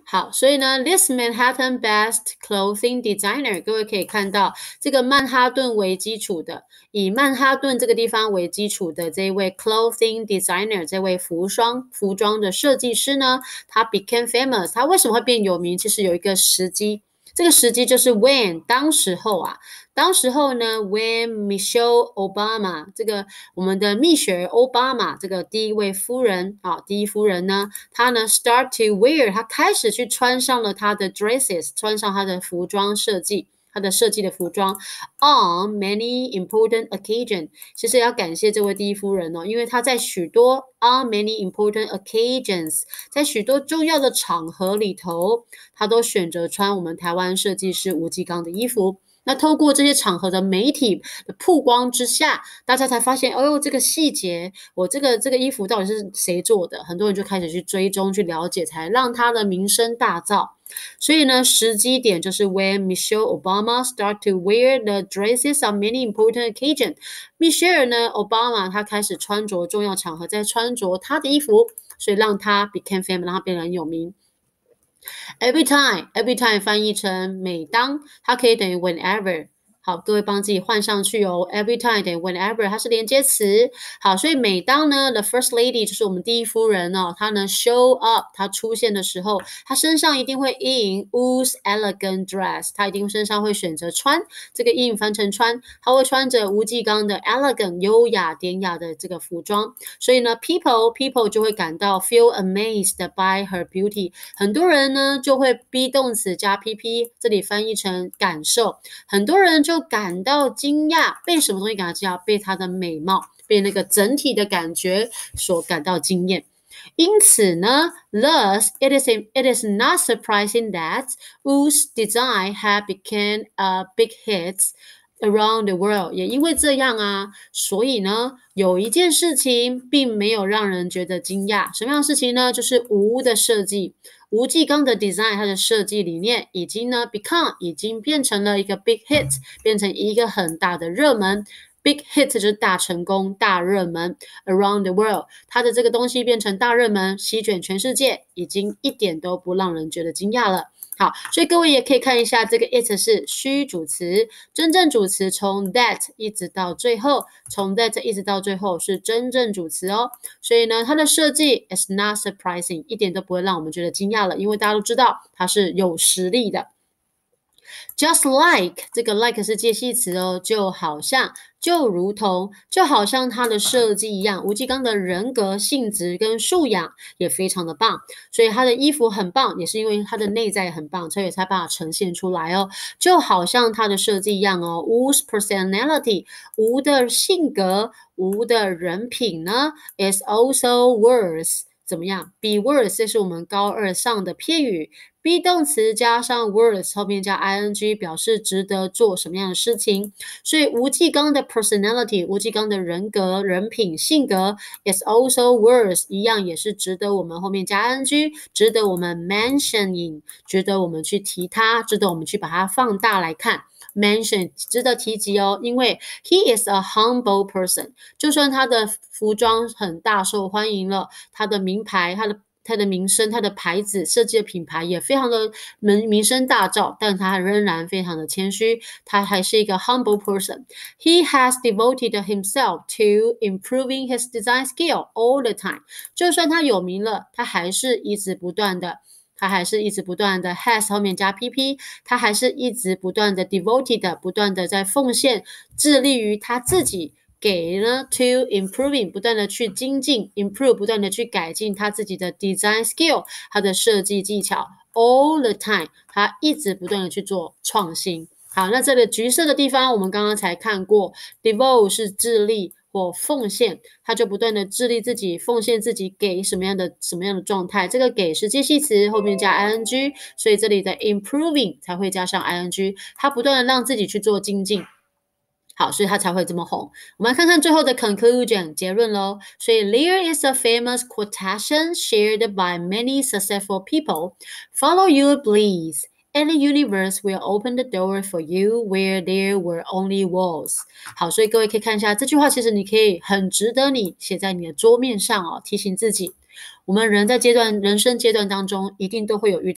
好，所以呢 ，this Manhattan best clothing designer，各位可以看到这个曼哈顿为基础的，以曼哈顿这个地方为基础的这一位 clothing designer， 这位服装的设计师呢，他 became famous， 他为什么会变有名？其实有一个时机，这个时机就是 when 当时候呢 when Michelle Obama 这个我们的蜜雪儿奥巴马这个第一夫人呢，她呢 start to wear 她开始去穿上了她的 dresses， 穿上她的服装设计。她的设计的服装 on many important occasion， 其实要感谢这位第一夫人哦，因为她在许多 on many important occasions， 在许多重要的场合里头，她都选择穿我们台湾设计师吴继刚的衣服。那透过这些场合的媒体的曝光之下，大家才发现，哦呦，这个细节，我这个衣服到底是谁做的？很多人就开始去追踪、去了解，才让他的名声大噪。所以呢，时机点就是 when Michelle Obama start to wear the dresses on many important occasion。米歇尔呢，Obama 他开始穿着重要场合在穿着他的衣服，所以让他 became famous， 让他变得很有名。Every time 翻译成每当，它可以等于 whenever。好，各位帮自己换上去哦。Every time 等于 whenever， 它是连接词。好，所以每当呢 ，the first lady 就是我们第一夫人哦，她呢 show up， 她出现的时候，她身上一定会 in whose elegant dress， 她一定身上会选择穿这个 in 翻成穿，她会穿着吴继刚的 elegant 优雅典雅的这个服装。所以呢 ，people 就会感到 feel amazed by her beauty， 很多人呢就会 be 动词加 pp， 这里翻译成感受，很多人就感到惊讶，被什么东西感到惊讶？被她的美貌，被那个整体的感觉所感到惊艳。因此呢 ，thus it is not surprising that Wu's design had become a big hit around the world。也因为这样啊，所以呢，有一件事情并没有让人觉得惊讶。什么样的事情呢？就是吴的设计。吴继刚的 design， 它的设计理念已经变成了一个 big hit， 变成一个很大的热门。Big hit 就是大成功、大热门 ，around the world， 它的这个东西变成大热门，席卷全世界，已经一点都不让人觉得惊讶了。好，所以各位也可以看一下，这个 it 是虚主词，真正主词从 that 一直到最后，从 that 一直到最后是真正主词哦。所以呢，它的设计 is not surprising， 一点都不会让我们觉得惊讶了，因为大家都知道它是有实力的。Just like 这个 like 是介系词哦，就好像它的设计一样，吴继刚的人格、性质跟素养也非常的棒，所以他的衣服很棒，也是因为他的内在很棒，所以才把它呈现出来哦。就好像他的设计一样哦 ，Wu's personality， 吴的性格、吴的人品呢 ，is also worth。怎么样 ？Be worth， 这是我们高二上的片语。be 动词加上 worth 后面加 ing， 表示值得做什么样的事情。所以吴继刚的 personality， 吴继刚的人格、人品、性格 is also worth， 一样也是值得我们后面加 ing， 值得我们 mentioning， 值得我们去提它，值得我们去把它放大来看。mention 值得提及哦，因为 he is a humble person， 就算他的服装很大受欢迎了，他的名牌，他的名声，他的牌子设计的品牌也非常的名声大噪，但他仍然非常的谦虚，他还是一个 humble person. He has devoted himself to improving his design skill all the time. 就算他有名了，他还是一直不断的 has 后面加 pp， 他还是一直不断的 devoted， 不断的在奉献，致力于他自己。给呢 to improving 不断的去精进 improve 不断的去改进他自己的 design skill 他的设计技巧 all the time 他一直不断的去做创新。好，那这个橘色的地方我们刚刚才看过 devote 是致力或奉献，他就不断的致力自己奉献自己给什么样的状态，这个给是介系词后面加 ing， 所以这里的 improving 才会加上 ing， 他不断的让自己去做精进。好，所以他才会这么红。我们来看看最后的 conclusion 结论咯。所以 there is a famous quotation shared by many successful people. Follow your bliss, and the universe will open the door for you where there were only walls. 好，所以各位可以看一下这句话，其实你可以很值得你写在你的桌面上哦，提醒自己。我们人在人生阶段当中，一定都会有遇